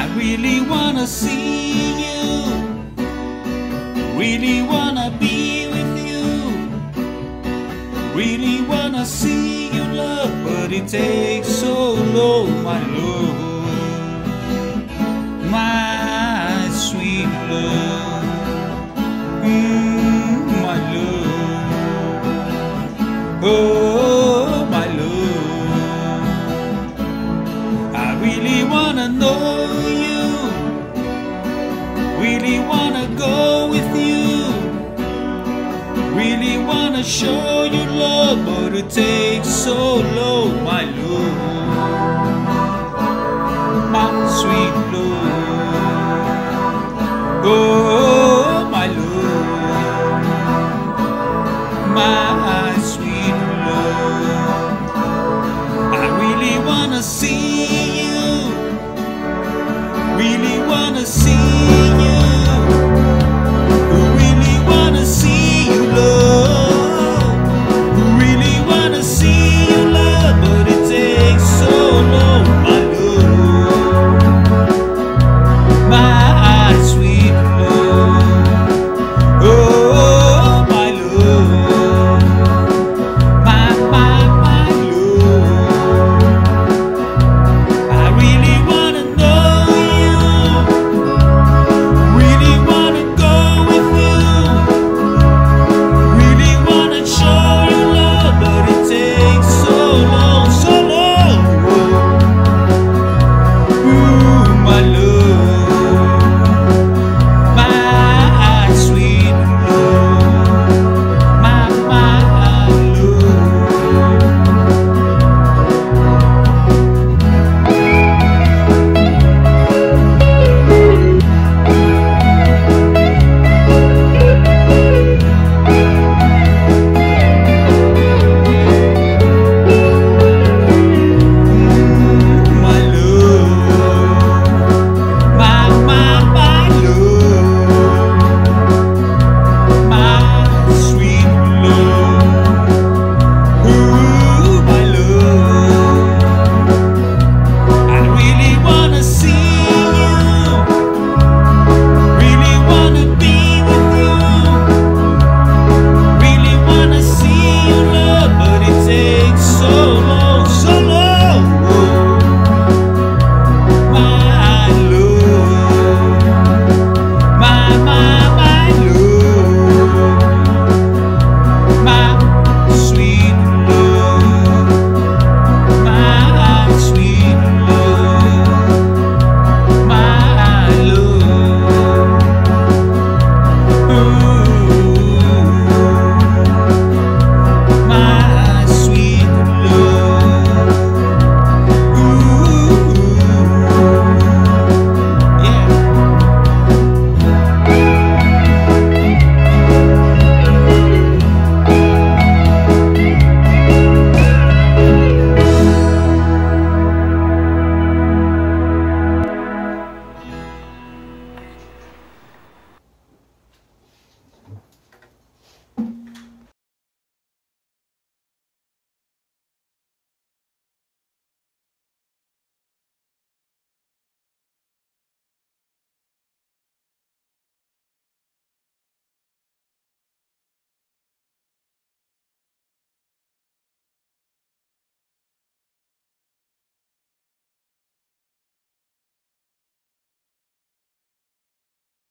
I really wanna see you, really wanna be with you, really wanna see you love, but it takes so long, my love, my sweet love, my love, oh my love. I really wanna know you, really wanna go with you, really wanna show you love, but it takes so long, my love, my sweet love, oh my love, my sweet love. I really wanna see you, really wanna see